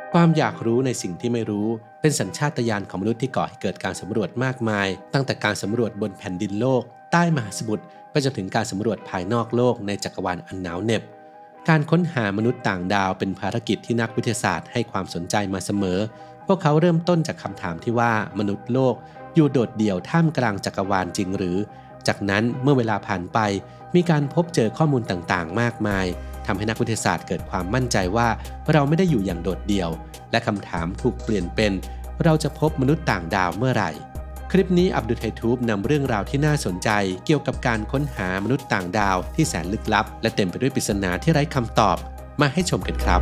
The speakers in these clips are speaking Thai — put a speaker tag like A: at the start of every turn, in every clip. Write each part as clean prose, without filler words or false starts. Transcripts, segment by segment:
A: ความอยากรู้ในสิ่งที่ไม่รู้เป็นสัญชาตญาณของมนุษย์ที่ก่อให้เกิดการสำรวจมากมายตั้งแต่การสำรวจบนแผ่นดินโลกใต้มหาสมุทรไปจนถึงการสำรวจภายนอกโลกในจักรวาลอันหนาวเหน็บการค้นหามนุษย์ต่างดาวเป็นภารกิจที่นักวิทยาศาสตร์ให้ความสนใจมาเสมอพวกเขาเริ่มต้นจากคำถามที่ว่ามนุษย์โลกอยู่โดดเดี่ยวท่ามกลางจักรวาลจริงหรือจากนั้นเมื่อเวลาผ่านไปมีการพบเจอข้อมูลต่างๆมากมายทำให้นักวิทยาศาสตร์เกิดความมั่นใจว่าเราไม่ได้อยู่อย่างโดดเดี่ยวและคำถามถูกเปลี่ยนเป็นเราจะพบมนุษย์ต่างดาวเมื่อไหร่คลิปนี้อับดุลไททูบนำเรื่องราวที่น่าสนใจเกี่ยวกับการค้นหามนุษย์ต่างดาวที่แสนลึกลับและเต็มไปด้วยปริศนาที่ไร้คำตอบมาให้ชมกันครับ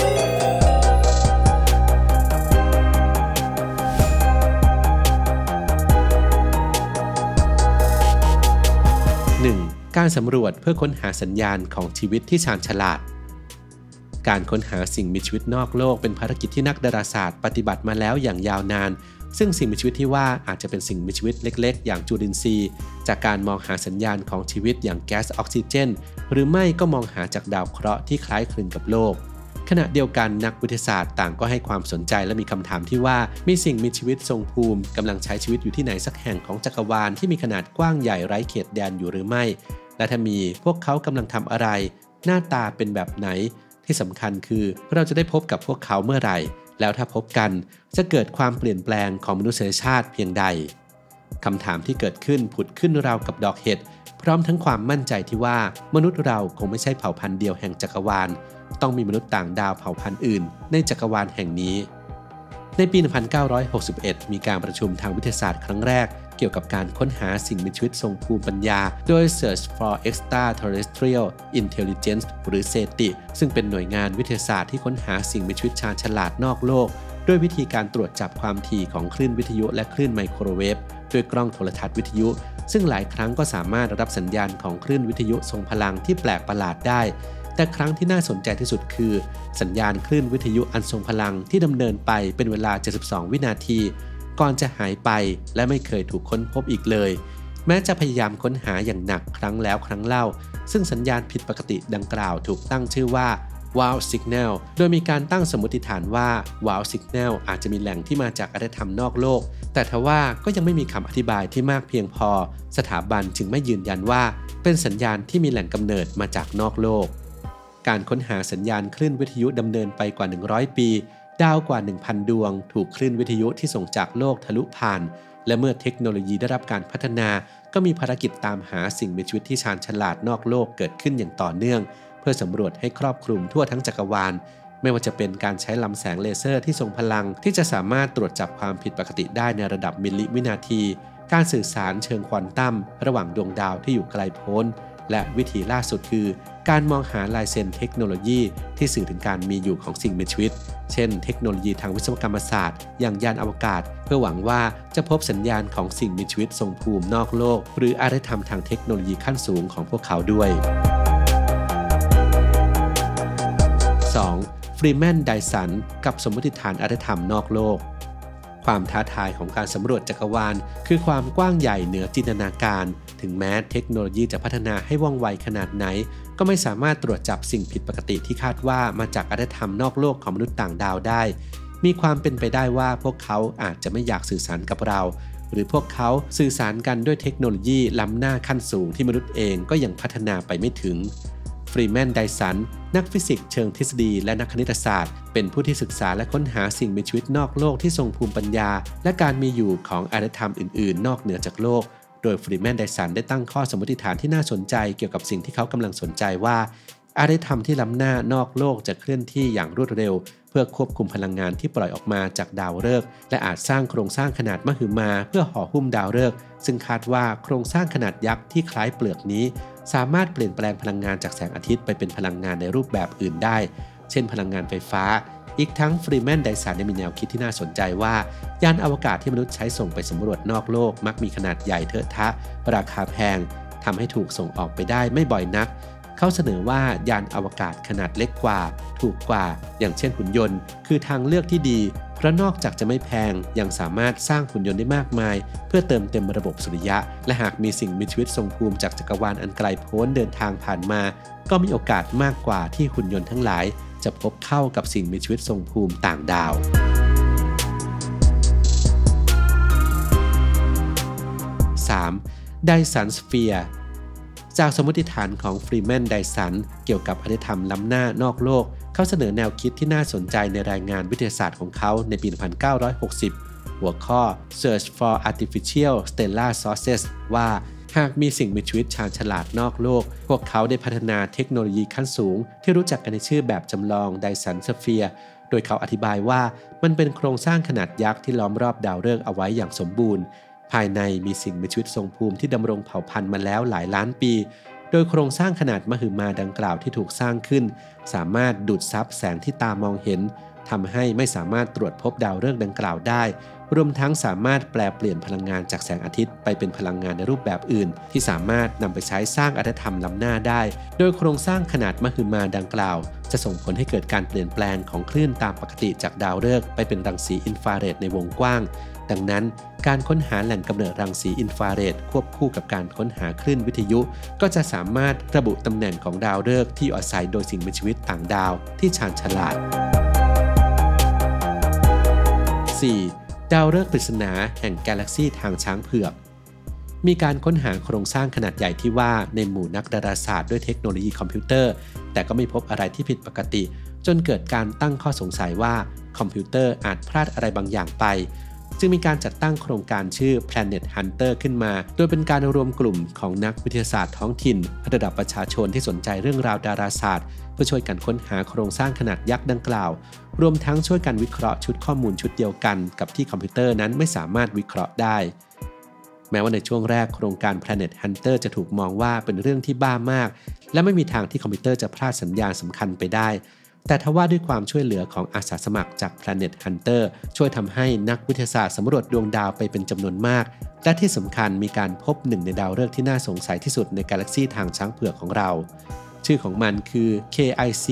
A: 1. การสำรวจเพื่อค้นหาสัญญาณของชีวิตที่ชาญฉลาดการค้นหาสิ่งมีชีวิตนอกโลกเป็นภารกิจที่นักดาราศาสตร์ปฏิบัติมาแล้วอย่างยาวนานซึ่งสิ่งมีชีวิตที่ว่าอาจจะเป็นสิ่งมีชีวิตเล็กๆอย่างจุลินทรีย์จากการมองหาสัญญาณของชีวิตอย่างแก๊สออกซิเจนหรือไม่ก็มองหาจากดาวเคราะห์ที่คล้ายคลึงกับโลกขณะเดียวกันนักวิทยาศาสตร์ต่างก็ให้ความสนใจและมีคำถามที่ว่ามีสิ่งมีชีวิตทรงภูมิกำลังใช้ชีวิตอยู่ที่ไหนสักแห่งของจักรวาลที่มีขนาดกว้างใหญ่ไร้เขตแดนอยู่หรือไม่และถ้ามีพวกเขากำลังทำอะไรหน้าตาเป็นแบบไหนที่สำคัญคือเราจะได้พบกับพวกเขาเมื่อไหร่แล้วถ้าพบกันจะเกิดความเปลี่ยนแปลงของมนุษยชาติเพียงใดคำถามที่เกิดขึ้นผุดขึ้นราวกับดอกเห็ดพร้อมทั้งความมั่นใจที่ว่ามนุษย์เราคงไม่ใช่เผ่าพันธุ์เดียวแห่งจักรวาลต้องมีมนุษย์ต่างดาวเผ่าพันธุ์อื่นในจักรวาลแห่งนี้ในปี 1961 มีการประชุมทางวิทยาศาสตร์ครั้งแรกเกี่ยวกับการค้นหาสิ่งมีชีวิตทรงภูมิปัญญาโดย Search for Extraterrestrial Intelligence หรือ SETI ซึ่งเป็นหน่วยงานวิทยาศาสตร์ที่ค้นหาสิ่งมีชีวิตชาญฉลาดนอกโลกด้วยวิธีการตรวจจับความถี่ของคลื่นวิทยุและคลื่นไมโครเวฟด้วยกล้องโทรทัศน์วิทยุซึ่งหลายครั้งก็สามารถรับสัญญาณของคลื่นวิทยุทรงพลังที่แปลกประหลาดได้แต่ครั้งที่น่าสนใจที่สุดคือสัญญาณคลื่นวิทยุอันทรงพลังที่ดำเนินไปเป็นเวลา 72 วินาทีก่อนจะหายไปและไม่เคยถูกค้นพบอีกเลยแม้จะพยายามค้นหาอย่างหนักครั้งแล้วครั้งเล่าซึ่งสัญญาณผิดปกติดังกล่าวถูกตั้งชื่อว่า Wow Signal โดยมีการตั้งสมมติฐานว่า Wow Signal อาจจะมีแหล่งที่มาจากอารยธรรมนอกโลกแต่ทว่าก็ยังไม่มีคำอธิบายที่มากเพียงพอสถาบันจึงไม่ยืนยันว่าเป็นสัญญาณที่มีแหล่งกำเนิดมาจากนอกโลกการค้นหาสัญญาณคลื่นวิทยุดำเนินไปกว่า100ปีดาวกว่า 1,000 ดวงถูกคลื่นวิทยุที่ส่งจากโลกทะลุผ่านและเมื่อเทคโนโลยีได้รับการพัฒนาก็มีภารกิจตามหาสิ่งมีชีวิตที่ชาญฉลาดนอกโลกเกิดขึ้นอย่างต่อเนื่องเพื่อสำรวจให้ครอบคลุมทั่วทั้งจักรวาลไม่ว่าจะเป็นการใช้ลำแสงเลเซอร์ที่ทรงพลังที่จะสามารถตรวจจับความผิดปกติได้ในระดับมิลลิวินาทีการสื่อสารเชิงควอนตัมระหว่างดวงดาวที่อยู่ไกลโพ้นและวิธีล่าสุดคือการมองหาลายเซ็นเทคโนโลยีที่สื่อถึงการมีอยู่ของสิ่งมีชีวิตเช่นเทคโนโลยีทางวิศวกรรมศาสตร์อย่างยานอวกาศเพื่อหวังว่าจะพบสัญญาณของสิ่งมีชีวิตทรงภูมินอกโลกหรืออารยธรรมทางเทคโนโลยีขั้นสูงของพวกเขาด้วย 2. ฟรีแมน ไดสันกับสมมติฐานอารยธรรมนอกโลกความท้าทายของการสำรวจจักรวาลคือความกว้างใหญ่เหนือจินตนาการถึงแม้เทคโนโลยีจะพัฒนาให้ว่องไวขนาดไหนก็ไม่สามารถตรวจจับสิ่งผิดปกติที่คาดว่ามาจากอารยธรรมนอกโลกของมนุษย์ต่างดาวได้มีความเป็นไปได้ว่าพวกเขาอาจจะไม่อยากสื่อสารกับเราหรือพวกเขาสื่อสารกันด้วยเทคโนโลยีล้ำหน้าขั้นสูงที่มนุษย์เองก็ยังพัฒนาไปไม่ถึงฟรีแมน ไดสันนักฟิสิกส์เชิงทฤษฎีและนักคณิตศาสตร์เป็นผู้ที่ศึกษาและค้นหาสิ่งมีชีวิตนอกโลกที่ทรงภูมิปัญญาและการมีอยู่ของอารยธรรมอื่นๆนอกเหนือจากโลกโดยฟรีแมน ไดสันได้ตั้งข้อสมมติฐานที่น่าสนใจเกี่ยวกับสิ่งที่เขากำลังสนใจว่าอารยธรรมที่ล้ำหน้านอกโลกจะเคลื่อนที่อย่างรวดเร็วเพื่อควบคุมพลังงานที่ปล่อยออกมาจากดาวฤกษ์และอาจสร้างโครงสร้างขนาดมหึมาเพื่อห่อหุ้มดาวฤกษ์ซึ่งคาดว่าโครงสร้างขนาดยักษ์ที่คล้ายเปลือกนี้สามารถเปลี่ยนแปลงพลังงานจากแสงอาทิตย์ไปเป็นพลังงานในรูปแบบอื่นได้เช่นพลังงานไฟฟ้าอีกทั้งฟรีแมน ไดสันมีแนวคิดที่น่าสนใจว่ายานอวกาศที่มนุษย์ใช้ส่งไปสำรวจนอกโลกมักมีขนาดใหญ่เทอะทะราคาแพงทำให้ถูกส่งออกไปได้ไม่บ่อยนักเขาเสนอว่ายานอวกาศขนาดเล็กกว่าถูกกว่าอย่างเช่นหุ่นยนต์คือทางเลือกที่ดีเพราะนอกจากจะไม่แพงยังสามารถสร้างหุ่นยนต์ได้มากมายเพื่อเติมเต็มระบบสุริยะและหากมีสิ่งมีชีวิตทรงภูมิจากจักรวาลอันไกลโพ้นเดินทางผ่านมาก็มีโอกาสมากกว่าที่หุ่นยนต์ทั้งหลายจะพบเข้ากับสิ่งมีชีวิตทรงภูมิต่างดาว 3. ไดสันสเฟียร์จากสมมติฐานของฟรีแมนไดสันเกี่ยวกับอารยธรรมล้ำหน้านอกโลกเขาเสนอแนวคิดที่น่าสนใจในรายงานวิทยาศาสตร์ของเขาในปี 1960 หัวข้อ Search for Artificial Stellar Sources ว่าหากมีสิ่งมีชีวิตชาญฉลาดนอกโลกพวกเขาได้พัฒนาเทคโนโลยีขั้นสูงที่รู้จักกันในชื่อแบบจำลองไดสันสเฟียร์โดยเขาอธิบายว่ามันเป็นโครงสร้างขนาดยักษ์ที่ล้อมรอบดาวฤกษ์เอาไว้อย่างสมบูรณ์ภายในมีสิ่งมีชีวิตทรงภูมิที่ดำรงเผ่าพันธุ์มาแล้วหลายล้านปีโดยโครงสร้างขนาดมหึมาดังกล่าวที่ถูกสร้างขึ้นสามารถดูดซับแสงที่ตามองเห็นทำให้ไม่สามารถตรวจพบดาวฤกษ์ดังกล่าวได้รวมทั้งสามารถแปลเปลี่ยนพลังงานจากแสงอาทิตย์ไปเป็นพลังงานในรูปแบบอื่นที่สามารถนำไปใช้สร้างอารยธรรมล้ำหน้าได้โดยโครงสร้างขนาดมหึมาดังกล่าวจะส่งผลให้เกิดการเปลี่ยนแปลงของคลื่นตามปกติจากดาวฤกษ์ไปเป็นรังสีอินฟราเรดในวงกว้างดังนั้นการค้นหาแหล่งกำเนิดรังสีอินฟราเรดควบคู่กับการค้นหาคลื่นวิทยุก็จะสามารถระบุตำแหน่งของดาวฤกษ์ที่อาศัยโดยสิ่งมีชีวิตต่างดาวที่ชาญฉลาด 4. ดาวฤกษ์ปริศนาแห่งกาแล็กซีทางช้างเผือกมีการค้นหาโครงสร้างขนาดใหญ่ที่ว่าในหมู่นักดาราศาสตร์ด้วยเทคโนโลยีคอมพิวเตอร์แต่ก็ไม่พบอะไรที่ผิดปกติจนเกิดการตั้งข้อสงสัยว่าคอมพิวเตอร์อาจพลาดอะไรบางอย่างไปจึงมีการจัดตั้งโครงการชื่อ Planet Hunter ขึ้นมาโดยเป็นการรวมกลุ่มของนักวิทยาศาสตร์ท้องถิ่นระดับประชาชนที่สนใจเรื่องราวดาราศาสตร์เพื่อช่วยกันค้นหาโครงสร้างขนาดยักษ์ดังกล่าวรวมทั้งช่วยกันวิเคราะห์ชุดข้อมูลชุดเดียวกันกับที่คอมพิวเตอร์นั้นไม่สามารถวิเคราะห์ได้แม้ว่าในช่วงแรกโครงการ Planet Hunter จะถูกมองว่าเป็นเรื่องที่บ้ามากและไม่มีทางที่คอมพิวเตอร์จะพลาดสัญญาณสำคัญไปได้แต่ทว่าด้วยความช่วยเหลือของอาสาสมัครจาก Planet Hunter ช่วยทำให้นักวิทยาศาสตร์สำรวจดวงดาวไปเป็นจำนวนมากและที่สำคัญมีการพบหนึ่งในดาวฤกษ์ที่น่าสงสัยที่สุดในกาแล็กซีทางช้างเผือกของเราชื่อของมันคือ KIC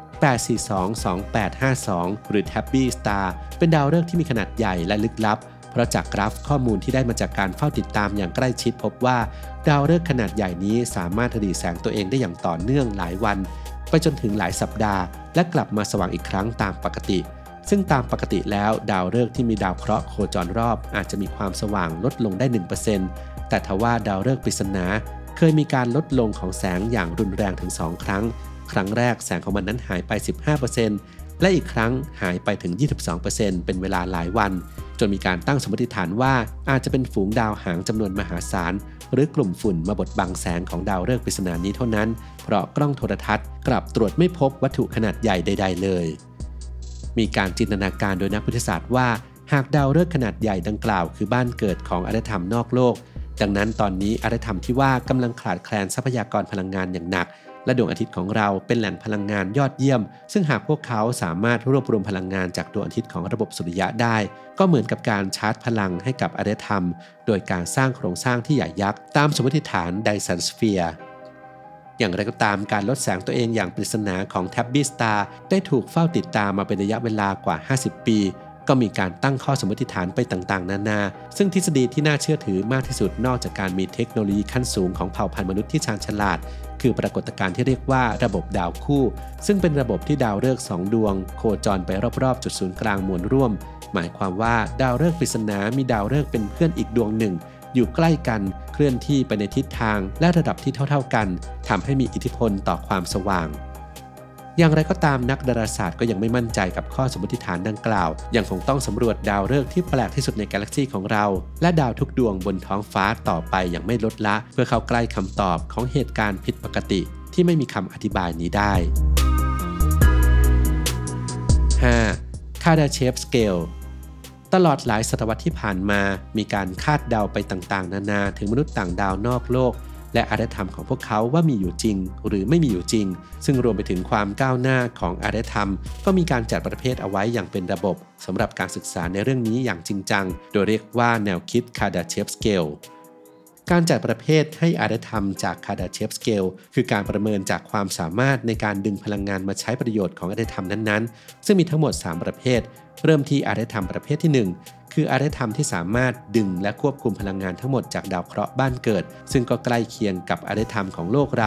A: 8422852 หรือ Tabby Star เป็นดาวฤกษ์ที่มีขนาดใหญ่และลึกลับเพราะจากกราฟข้อมูลที่ได้มาจากการเฝ้าติดตามอย่างใกล้ชิดพบว่าดาวฤกษ์ขนาดใหญ่นี้สามารถถดีแสงตัวเองได้อย่างต่อเนื่องหลายวันไปจนถึงหลายสัปดาห์และกลับมาสว่างอีกครั้งตามปกติซึ่งตามปกติแล้วดาวฤกษ์ที่มีดาวเคราะห์โคจรรอบอาจจะมีความสว่างลดลงได้ 1% แต่ทว่าดาวฤกษ์ปริศนาเคยมีการลดลงของแสงอย่างรุนแรงถึง2ครั้งครั้งแรกแสงของมันนั้นหายไป 15% และอีกครั้งหายไปถึง 22% เป็นเวลาหลายวันจนมีการตั้งสมมติฐานว่าอาจจะเป็นฝูงดาวหางจำนวนมหาศาลหรือกลุ่มฝุ่นมาบดบังแสงของดาวฤกษ์ปริศนานี้เท่านั้นเพราะกล้องโทรทัศน์กลับตรวจไม่พบวัตถุขนาดใหญ่ใดๆเลยมีการจินตนาการโดยนักวิทยาศาสตร์ว่าหากดาวฤกษ์ขนาดใหญ่ดังกล่าวคือบ้านเกิดของอารยธรรมนอกโลกดังนั้นตอนนี้อารยธรรมที่ว่ากำลังขาดแคลนทรัพยากรพลังงานอย่างหนักและดวงอาทิตย์ของเราเป็นแหล่งพลังงานยอดเยี่ยมซึ่งหากพวกเขาสามารถรวบรวมพลังงานจากดวงอาทิตย์ของระบบสุริยะได้ก็เหมือนกับการชาร์จพลังให้กับอารยธรรมโดยการสร้างโครงสร้างที่ใหญ่ยักษ์ตามสมมติฐานไดสันสเฟียร์อย่างไรก็ตามการลดแสงตัวเองอย่างปริศนาของ Tabby Star ได้ถูกเฝ้าติดตามมาเป็นระยะเวลากว่า50ปีก็มีการตั้งข้อสมมติฐานไปต่างๆนานาซึ่งทฤษฎีที่น่าเชื่อถือมากที่สุดนอกจากการมีเทคโนโลยีขั้นสูงของเผ่าพันธุ์มนุษย์ที่ชาญฉลาดคือปรากฏการณ์ที่เรียกว่าระบบดาวคู่ซึ่งเป็นระบบที่ดาวฤกษ์2ดวงโคจรไปรอบๆจุดศูนย์กลางมวลร่วมหมายความว่าดาวฤกษ์ปริศนามีดาวฤกษ์เป็นเพื่อนอีกดวงหนึ่งอยู่ใกล้กันเคลื่อนที่ไปในทิศทางและระดับที่เท่าๆกันทำให้มีอิทธิพลต่อความสว่างอย่างไรก็ตามนักดาราศาสตร์ก็ยังไม่มั่นใจกับข้อสมมติฐานดังกล่าวยังคงต้องสำรวจดาวฤกษ์ที่แปลกที่สุดในกาแล็กซีของเราและดาวทุกดวงบนท้องฟ้าต่อไปอย่างไม่ลดละเพื่อเข้าใกล้คำตอบของเหตุการณ์ผิดปกติที่ไม่มีคำอธิบายนี้ได้ 5. คาร์ดาเชฟสเกลตลอดหลายศตวรรษที่ผ่านมามีการคาดเดาไปต่างๆนานาถึงมนุษย์ต่างดาวนอกโลกและอารยธรรมของพวกเขาว่ามีอยู่จริงหรือไม่มีอยู่จริงซึ่งรวมไปถึงความก้าวหน้าของอารยธรรมก็มีการจัดประเภทเอาไว้อย่างเป็นระบบสำหรับการศึกษาในเรื่องนี้อย่างจริงจังโดยเรียกว่าแนวคิดคาร์ดาเชฟสเกลการจัดประเภทให้อารยธรรมจากคาร์ดาเชฟสเกลคือการประเมินจากความสามารถในการดึงพลังงานมาใช้ประโยชน์ของอารยธรรมนั้นๆซึ่งมีทั้งหมด3ประเภทเริ่มที่อารยธรรมประเภทที่1คืออารยธรรมที่สามารถดึงและควบคุมพลังงานทั้งหมดจากดาวเคราะห์บ้านเกิดซึ่งก็ใกล้เคียงกับอารยธรรมของโลกเรา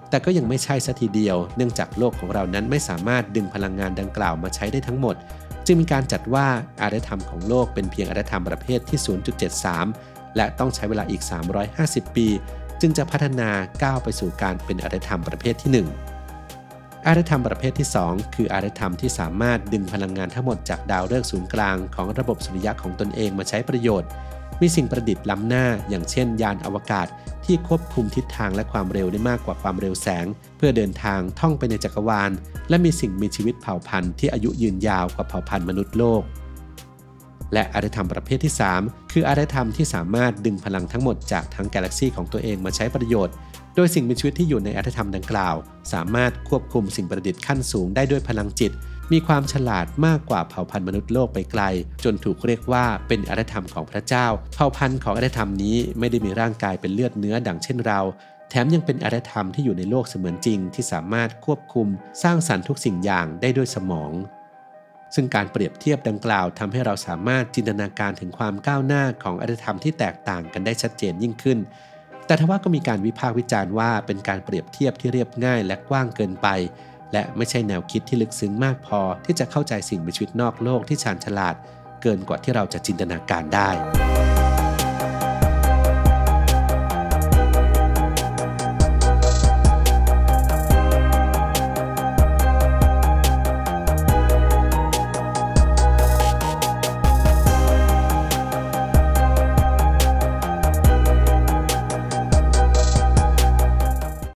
A: แต่ก็ยังไม่ใช่ซะทีเดียวเนื่องจากโลกของเรานั้นไม่สามารถดึงพลังงานดังกล่าวมาใช้ได้ทั้งหมดจึงมีการจัดว่าอารยธรรมของโลกเป็นเพียงอารยธรรมประเภทที่ 0.73 และต้องใช้เวลาอีก350 ปีจึงจะพัฒนาก้าวไปสู่การเป็นอารยธรรมประเภทที่ 1 อารยธรรมประเภทที่ 2 คืออารยธรรมที่สามารถดึงพลังงานทั้งหมดจากดาวฤกษ์ศูนย์กลางของระบบสุริยะของตนเองมาใช้ประโยชน์มีสิ่งประดิษฐ์ล้ำหน้าอย่างเช่นยานอวกาศที่ควบคุมทิศทางและความเร็วได้มากกว่าความเร็วแสงเพื่อเดินทางท่องไปในจักรวาลและมีสิ่งมีชีวิตเผ่าพันธุ์ที่อายุยืนยาวกว่าเผ่าพันธุ์มนุษย์โลกและอารยธรรมประเภทที่ 3 คืออารยธรรมที่สามารถดึงพลังทั้งหมดจากทั้งกาแล็กซีของตัวเองมาใช้ประโยชน์โดยสิ่งมีชีวิตที่อยู่ในอารยธรรมดังกล่าวสามารถควบคุมสิ่งประดิษฐ์ขั้นสูงได้ด้วยพลังจิตมีความฉลาดมากกว่าเผ่าพันธุ์มนุษย์โลกไปไกลจนถูกเรียกว่าเป็นอารยธรรมของพระเจ้าเผ่าพันธุ์ของอารยธรรมนี้ไม่ได้มีร่างกายเป็นเลือดเนื้อดังเช่นเราแถมยังเป็นอารยธรรมที่อยู่ในโลกเสมือนจริงที่สามารถควบคุมสร้างสรรค์ทุกสิ่งอย่างได้ด้วยสมองซึ่งการเปรียบเทียบดังกล่าวทำให้เราสามารถจินตนาการถึงความก้าวหน้าของอารยธรรมที่แตกต่างกันได้ชัดเจนยิ่งขึ้นแต่ทว่าก็มีการวิพากษ์วิจารณ์ว่าเป็นการเปรียบเทียบที่เรียบง่ายและกว้างเกินไปและไม่ใช่แนวคิดที่ลึกซึ้งมากพอที่จะเข้าใจสิ่งมีชีวิตนอกโลกที่ชาญฉลาดเกินกว่าที่เราจะจินตนาการได้